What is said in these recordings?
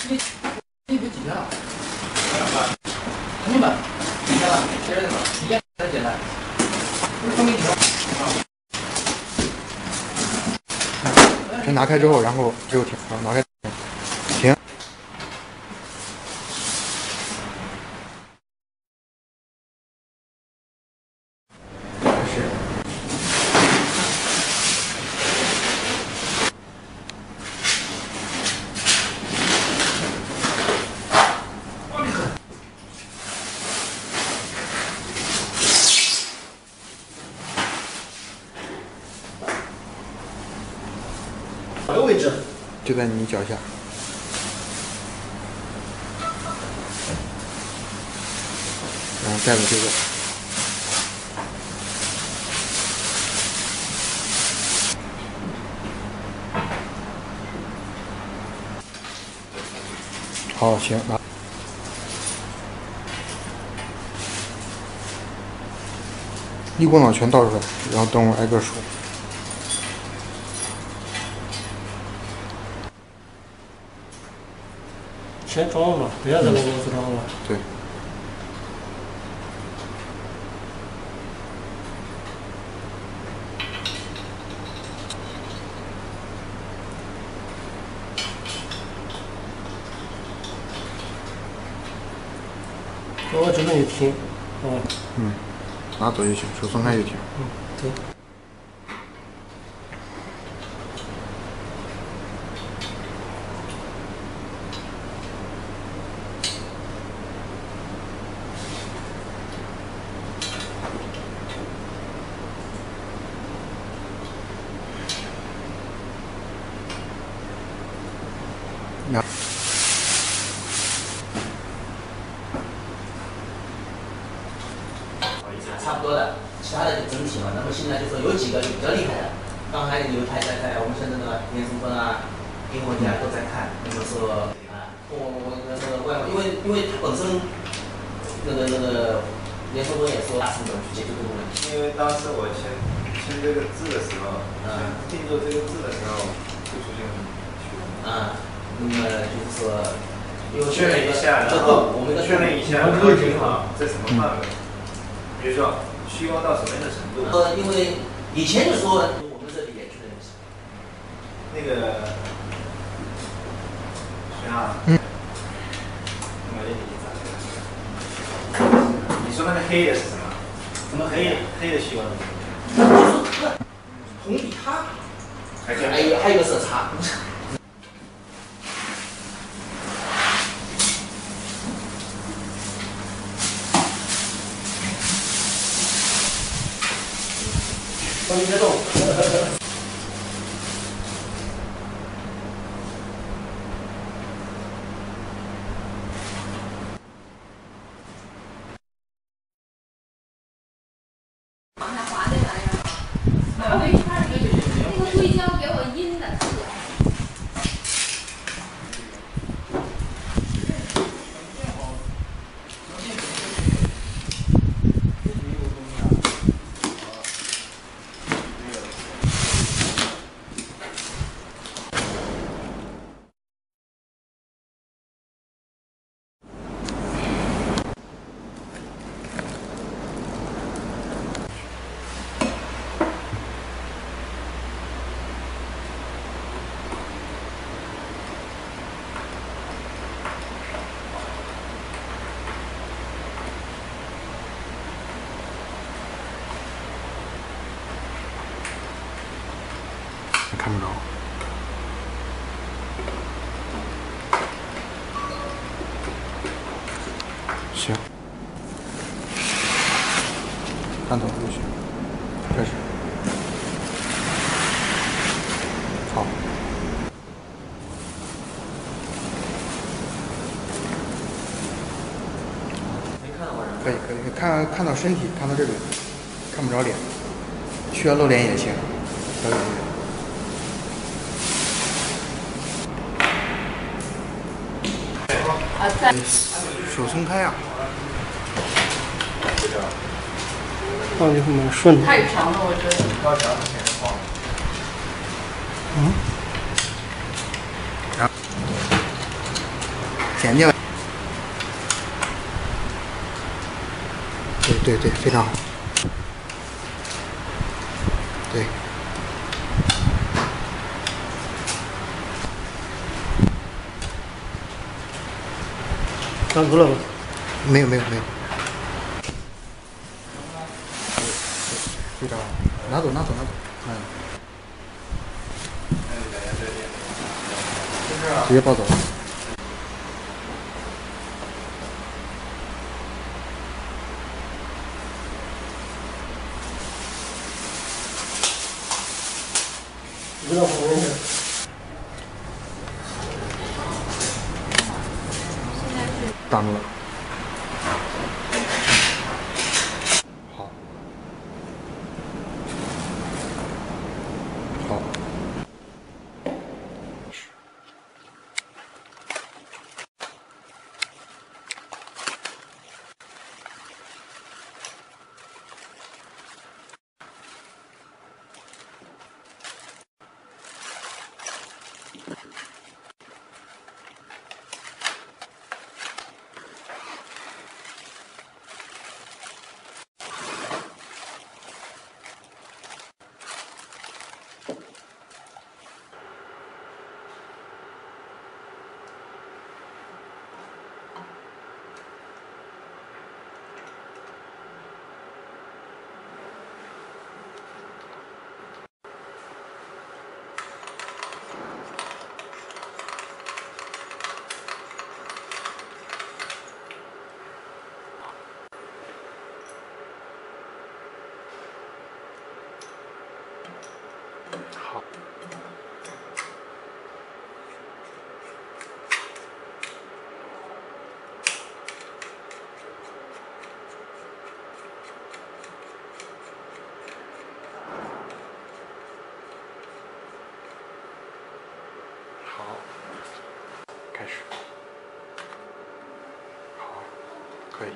你不几天了？同学们，几天了？接着怎么？几天才简单？不是说明先拿开之后，然后只有停，好，拿开停。开始。 哪个位置？ 就在你脚下。然后盖子这个。好，行，拿。一股脑全倒出来，然后等我挨个数。 先装嘛，不要再把螺丝装了。 对。 我这边就停， 拿走就行，手松开就停。 对。 差不多的，其他的就整体嘛。那么现在就说有几个比较厉害的，刚才有台在我们深圳的连松峰啊、英文家都在看。那么说我那个外，因为他本身那个连松峰也说大成本去解决这个问题。 因为当时我签这个字的时候，定做这个字的时候就出现问题。 那么就是说，因为确认一下，然后我们确认一下，然后挺好，在什么范围？比如说虚光到什么样的程度？ 因为以前就说我们这里也确认一下。 那个，谁啊？你说那个黑的是什么？ 什么黑的？ 黑的虚光？ 就是红比它，还有一个色差。帮你别动。 往下滑那玩意儿，那个硅胶给我阴的。 看不着。行，看懂就行。开始。好。可以，看到身体，看到这边，看不着脸，需要露脸也行，可以。手松开啊！ 放就蛮顺的。 太长了，我觉得。 高墙之前晃。 剪掉。对，非常好。对。 上图了吗？ 没有。非常好，拿走。直接抱走。 知道我们是。 当了。好。好。好，开始。好，可以。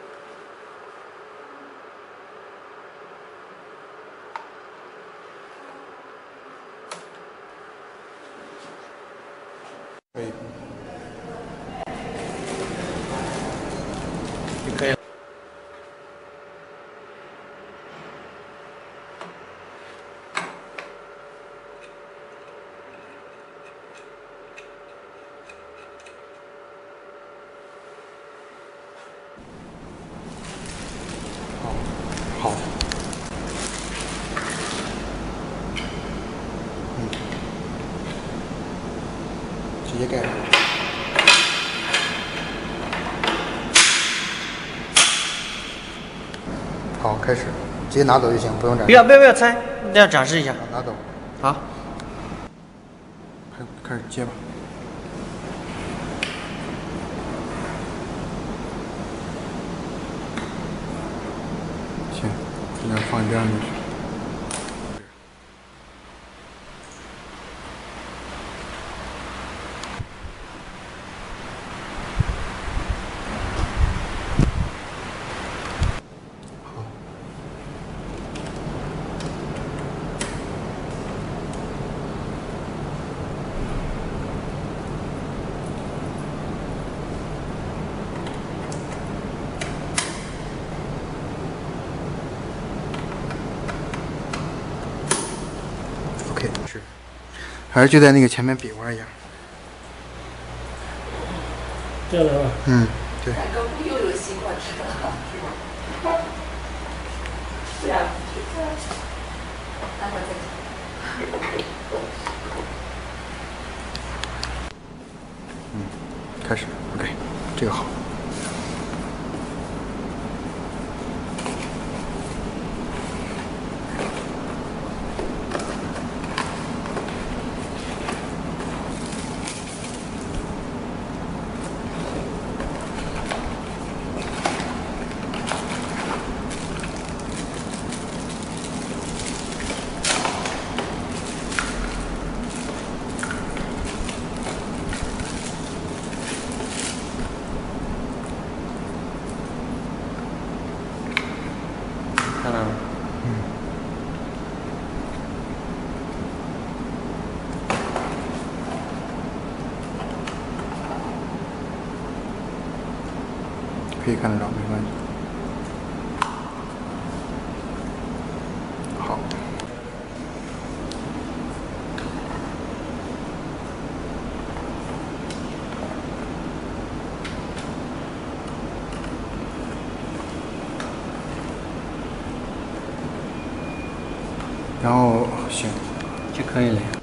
可以。 就可以了。 好。直接盖上。好，开始，直接拿走就行，不用展示。 不要拆，要展示一下。 拿走。 好。 开始接吧。行，这边放这样进去。OK， 是，还是就在那个前面比划一下。 这样的啊。 嗯，对。 两个不又有西瓜吃了，是吧？对啊，待会儿再讲。 开始 ，OK， 这个好。 看到了。 可以看得着，没关系。好。然后行， 就可以了。